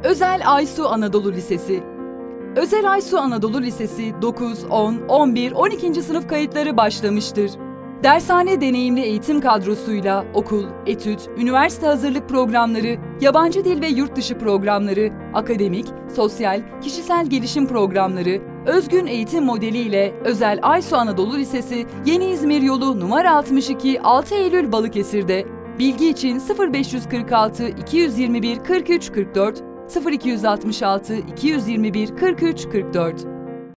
Özel Aysu Anadolu Lisesi. Özel Aysu Anadolu Lisesi 9, 10, 11, 12. sınıf kayıtları başlamıştır. Dershane deneyimli eğitim kadrosuyla okul, etüt, üniversite hazırlık programları, yabancı dil ve yurt dışı programları, akademik, sosyal, kişisel gelişim programları, özgün eğitim modeliyle Özel Aysu Anadolu Lisesi Yeni İzmir Yolu numara 62 6 Eylül Balıkesir'de. Bilgi için 0546 221 43 44, 0266 221 43 44.